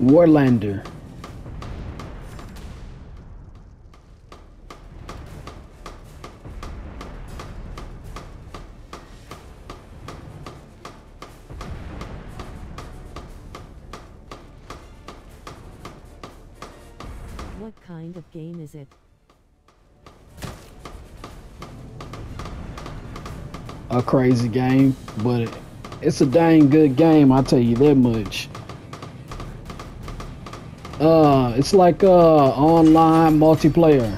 Warlander. What kind of game is it? A crazy game, but it's a dang good game, I'll tell you that much. It's like online multiplayer.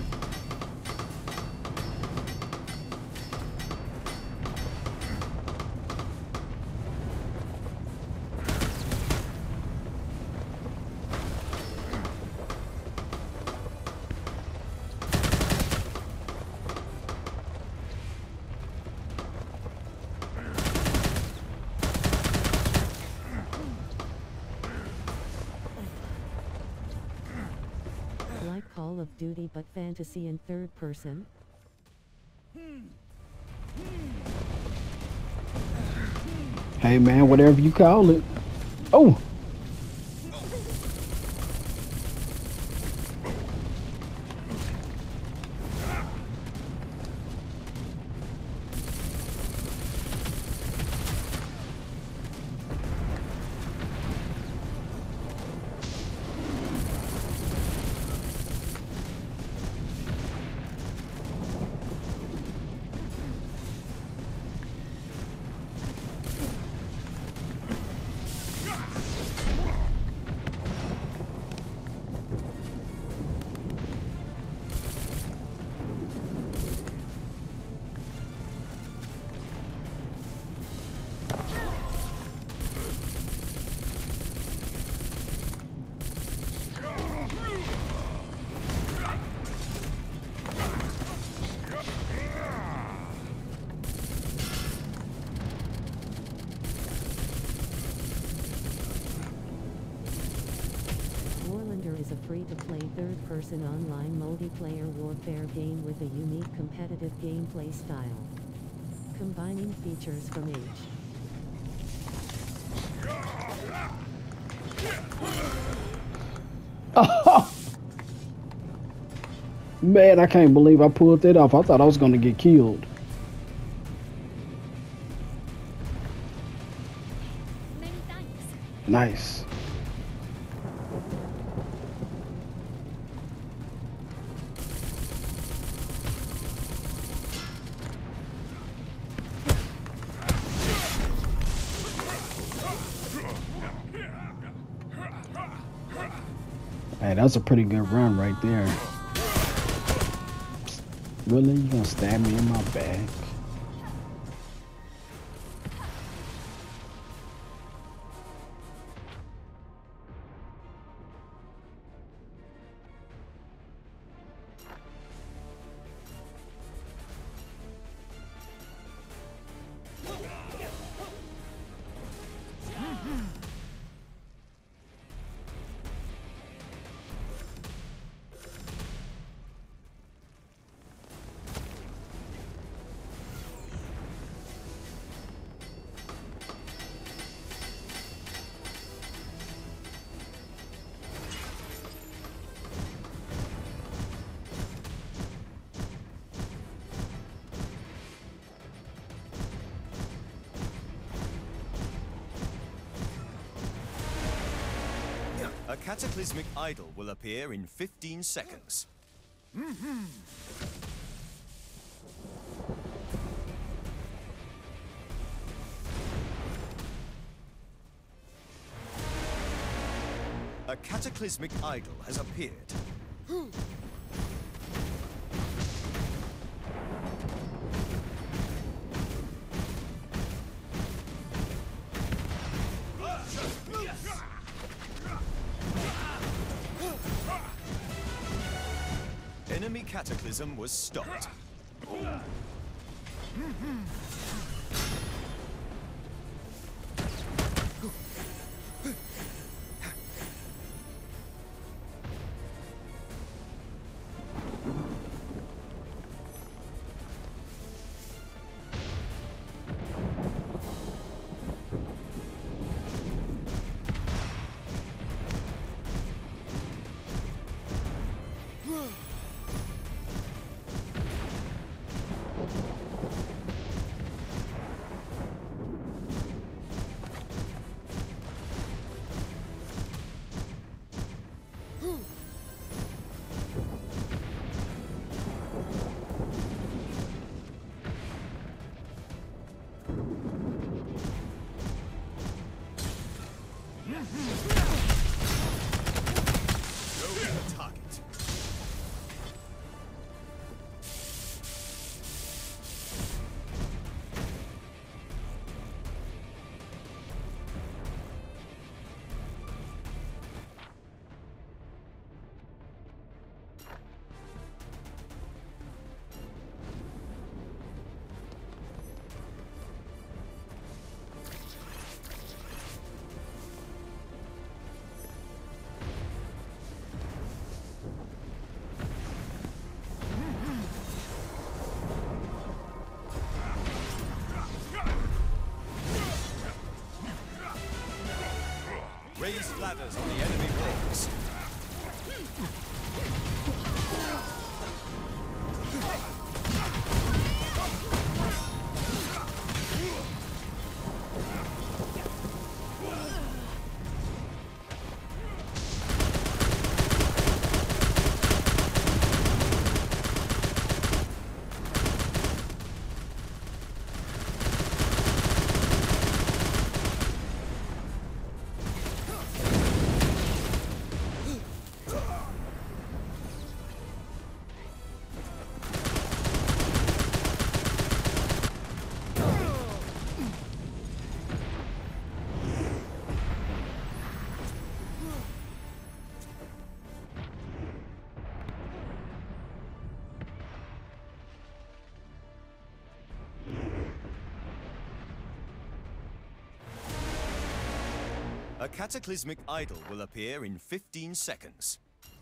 Like Call of Duty but fantasy in third person? Hey man, whatever you call it. Oh! Warlander is a free-to-play third-person online multiplayer warfare game with a unique competitive gameplay style, combining features from each. Man, I can't believe I pulled that off. I thought I was gonna get killed. Many thanks. Nice. Hey, that's a pretty good run right there. Really? You gonna stab me in my back? A cataclysmic idol will appear in 15 seconds. A cataclysmic idol has appeared. Enemy cataclysm was stopped. Go for the target. Raised ladders on the enemy walls. A cataclysmic idol will appear in 15 seconds.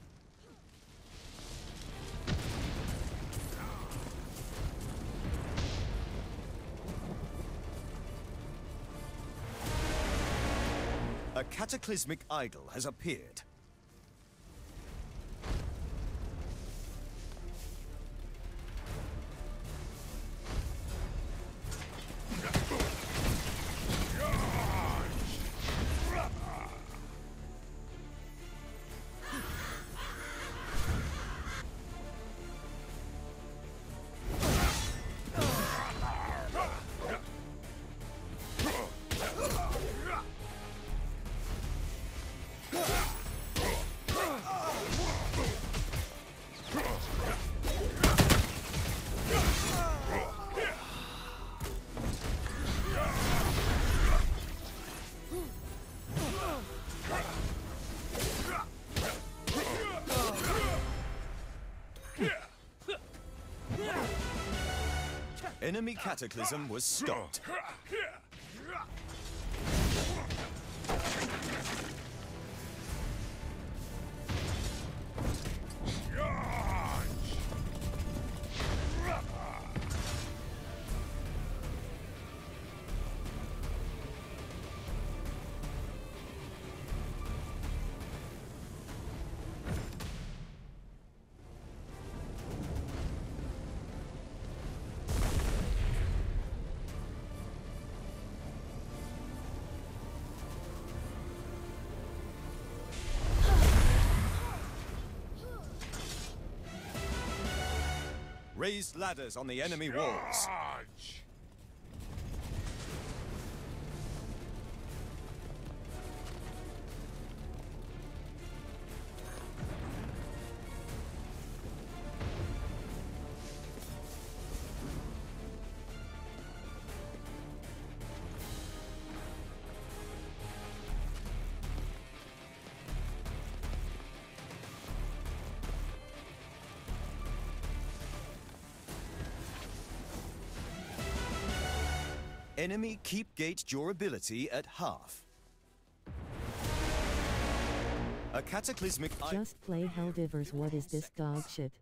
A cataclysmic idol has appeared. Enemy cataclysm was stopped. Raised ladders on the enemy walls. Enemy keep gate durability at half. A cataclysmic... Just play Helldivers. What is this dog shit?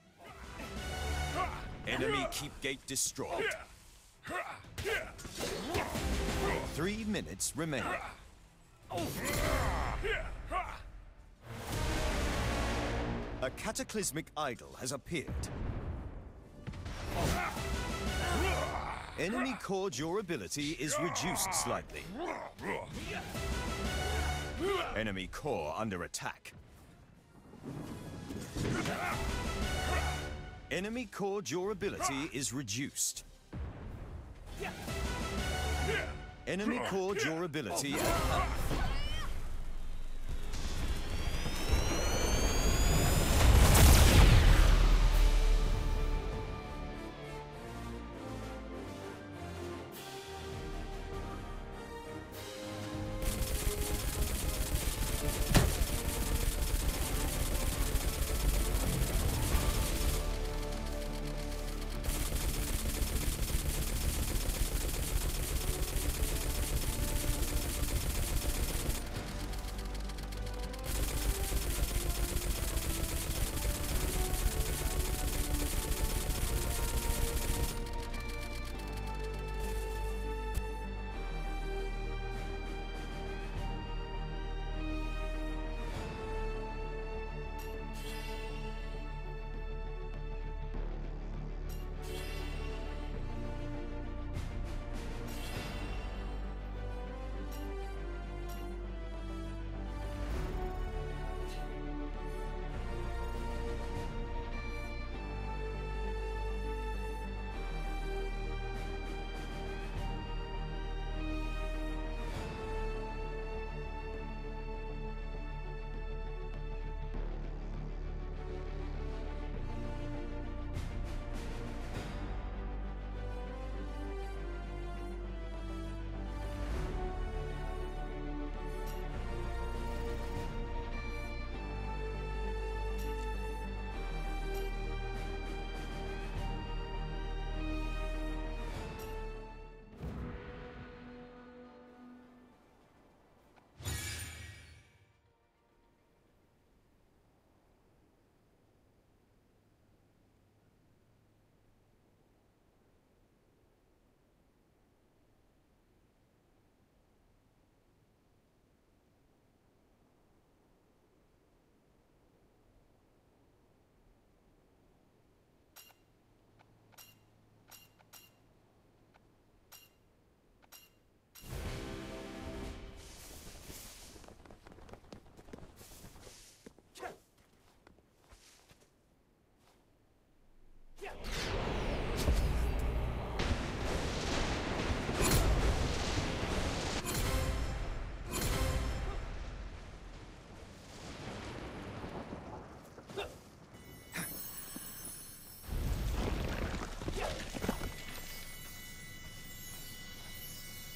Enemy keep gate destroyed. 3 minutes remain. A cataclysmic idol has appeared. Enemy core durability is reduced slightly. Enemy core under attack. Enemy core durability is reduced. Enemy core durability at half.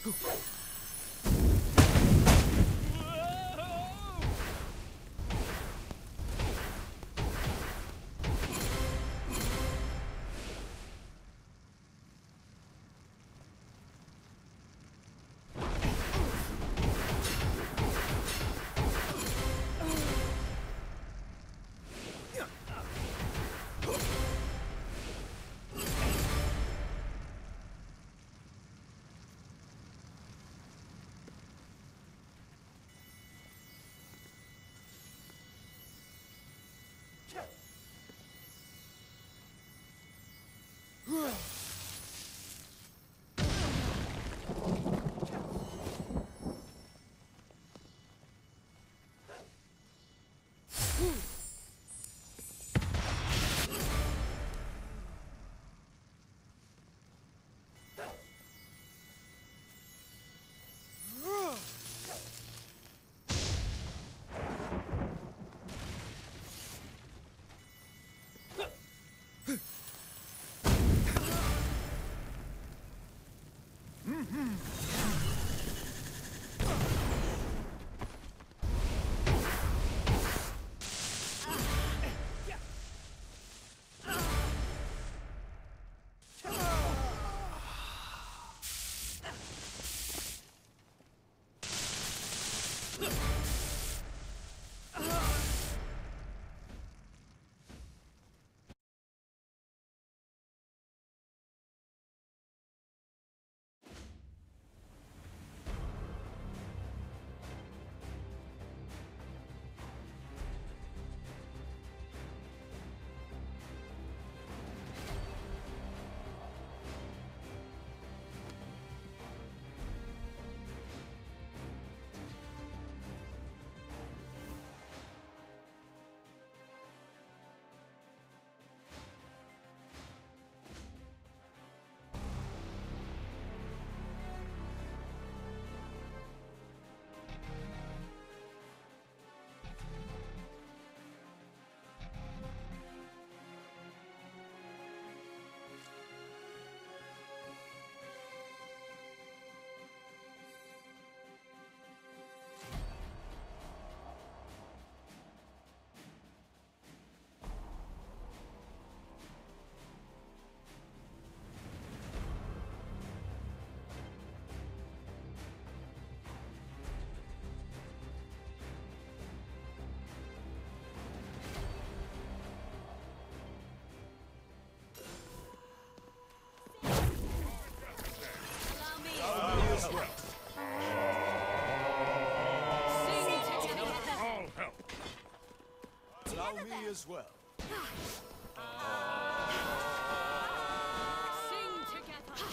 Me as well. Sing together.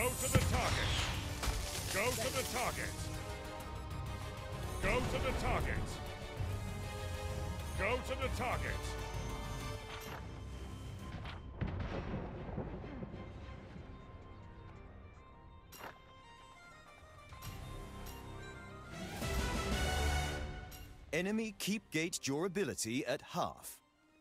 Go to the target. Go to the target. Go to the target. Go to the target. Enemy keep gate durability at half.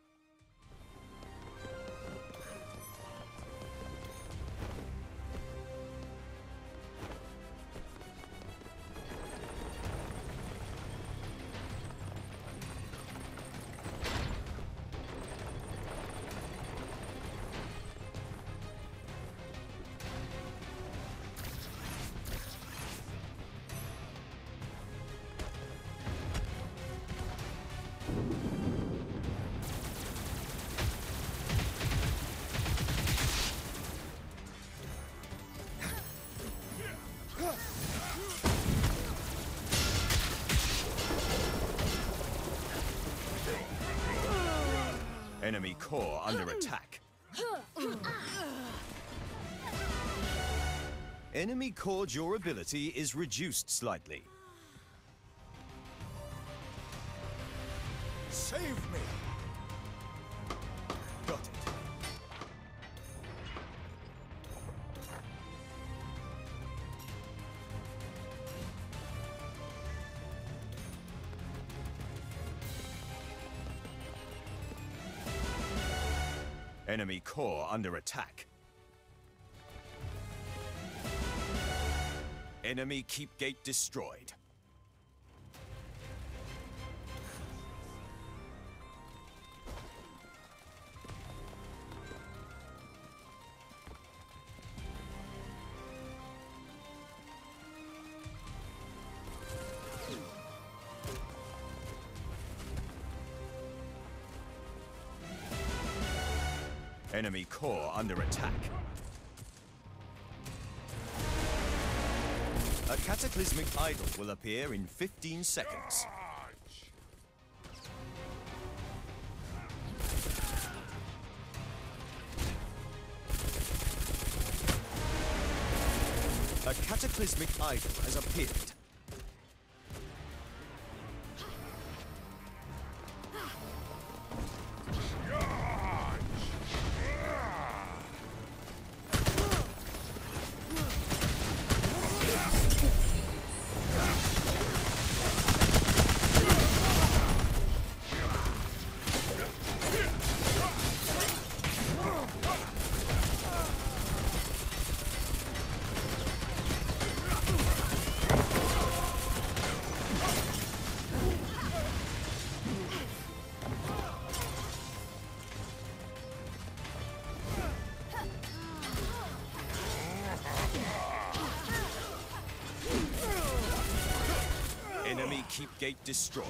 Enemy core under attack. Enemy core durability is reduced slightly. Save me! Got it. Enemy core under attack. Enemy keep gate destroyed. Enemy core under attack. A cataclysmic idol will appear in 15 seconds. A cataclysmic idol has appeared. Enemy keep gate destroyed.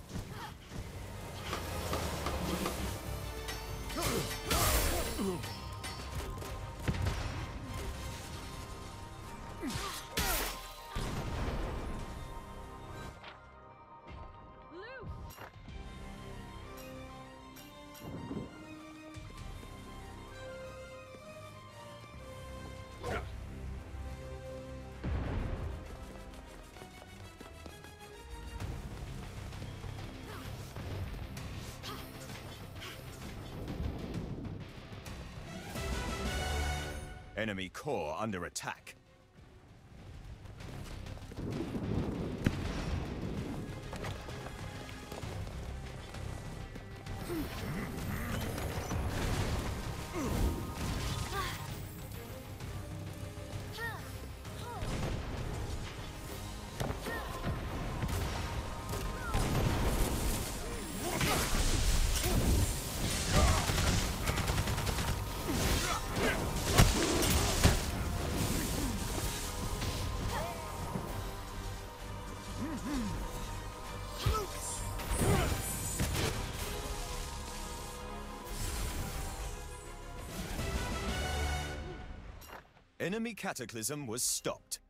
Enemy core under attack. Enemy cataclysm was stopped.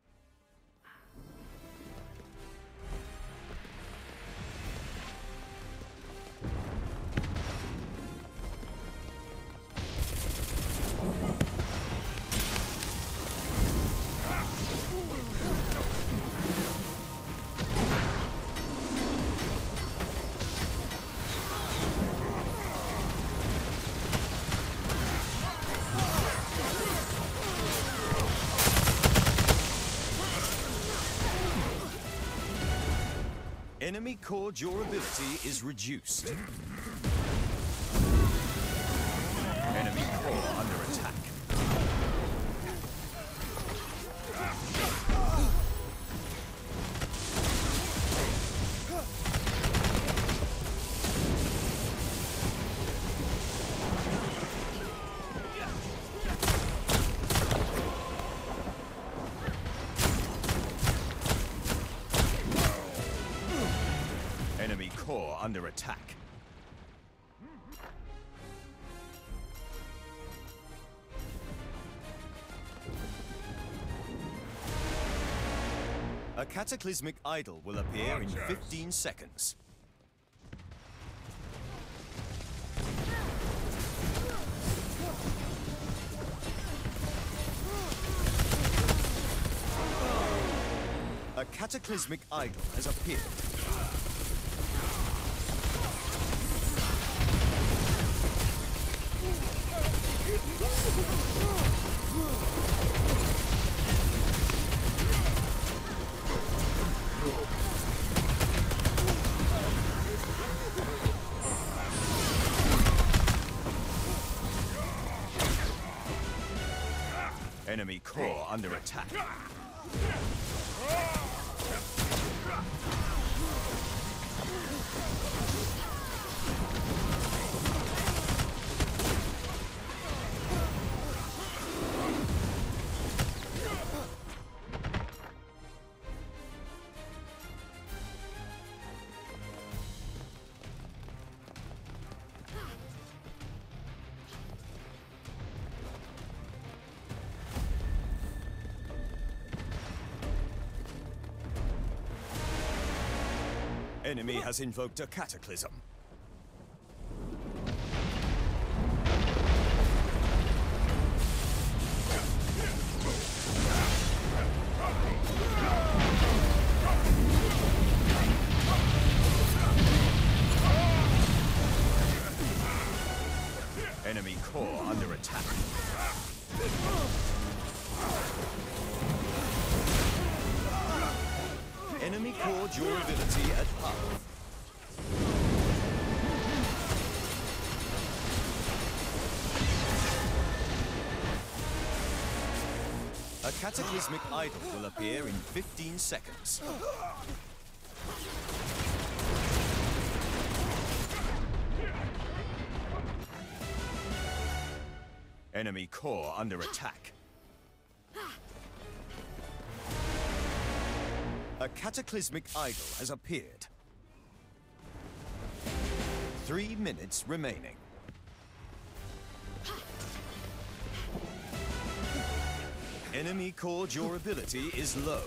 Enemy core durability is reduced. Enemy core under attack. Enemy core under attack. A cataclysmic idol will appear in 15 seconds. A cataclysmic idol has appeared. Enemy core under attack. Enemy has invoked a cataclysm. Enemy core under attack. Enemy core durability at half. A cataclysmic idol will appear in 15 seconds. Enemy core under attack. A cataclysmic idol has appeared. 3 minutes remaining. Enemy core durability is low.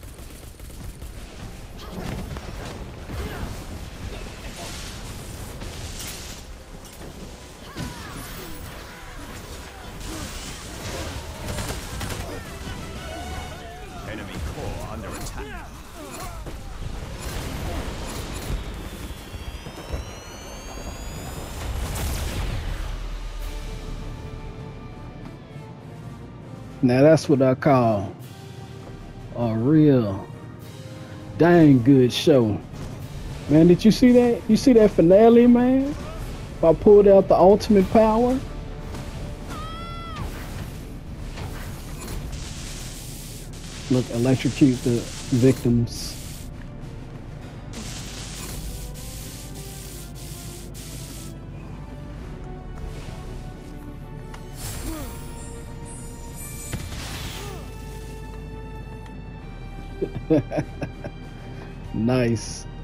Enemy core under attack. Now that's what I call a real dang good show. Man, did you see that? You see that finale, man? If I pulled out the ultimate power. Look, electrocute the victims. Nice.